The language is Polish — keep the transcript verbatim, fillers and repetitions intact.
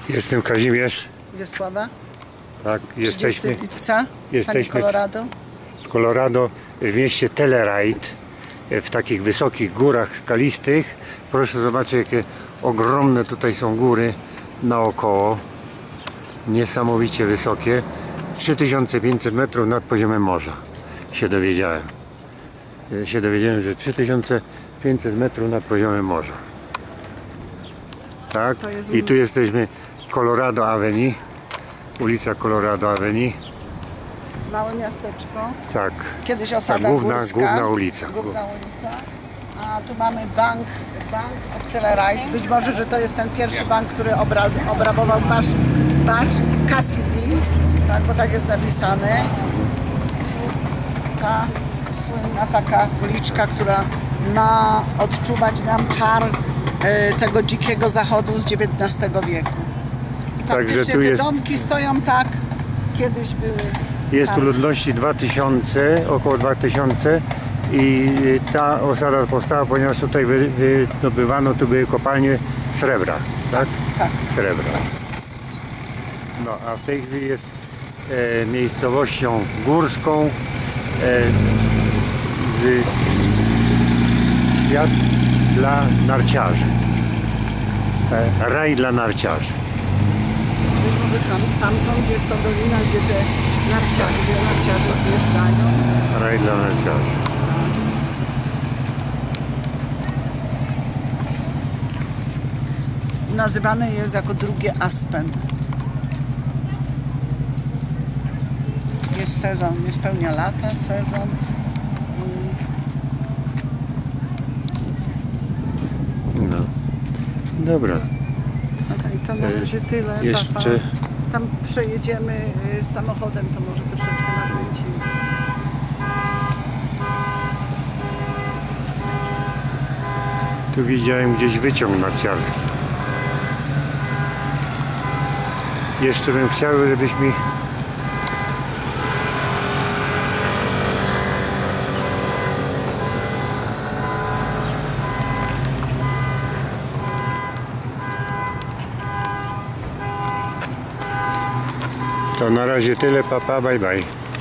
Jestem Kazimierz. Wiesława. Tak, jesteśmy. trzydziestego lipca w jesteśmy stanie Colorado. W Colorado, w mieście Telluride, w takich wysokich górach skalistych. Proszę zobaczyć, jakie ogromne tutaj są góry naokoło. Niesamowicie wysokie. trzy tysiące pięćset metrów nad poziomem morza. Się dowiedziałem. Się dowiedziałem, że trzy tysiące pięćset metrów nad poziomem morza. Tak? Jest... I tu jesteśmy Colorado Avenue. Ulica Colorado Avenue. Małe miasteczko. Tak. Kiedyś osada Ta główna, górska. główna ulica. Główna ulica. A tu mamy bank, bank of Telluride. Być może, że to jest ten pierwszy bank, który obra, obrabował Bash, Bash Cassidy. Tak, bo tak jest napisane. Ta słynna taka uliczka, która ma odczuwać nam czar e, tego dzikiego zachodu z dziewiętnastego wieku. I faktycznie Także tu te jest... domki stoją tak, kiedyś były. Jest tak. tu ludności dwa tysiące, około dwa tysiące i ta osada powstała, ponieważ tutaj wy, wydobywano, tu były kopalnie srebra, tak? Tak. Srebra. No a w tej chwili jest e, miejscowością górską, e, z, świat dla narciarzy, e, raj dla narciarzy. Może tam, stamtąd jest to dolina, gdzie te narciarze, gdzie narciarze zjeżdżają. Raj dla narciarzy. Nazywany jest jako drugie Aspen. Jest sezon, nie spełnia lata, sezon. I... No. Dobra. Okej, to na razie tyle. Jeszcze... Papa. Tam przejedziemy samochodem, to może troszeczkę nakręcimy. Tu widziałem gdzieś wyciąg narciarski. Jeszcze bym chciał, żebyś mi to na razie tyle, papa, bye bye.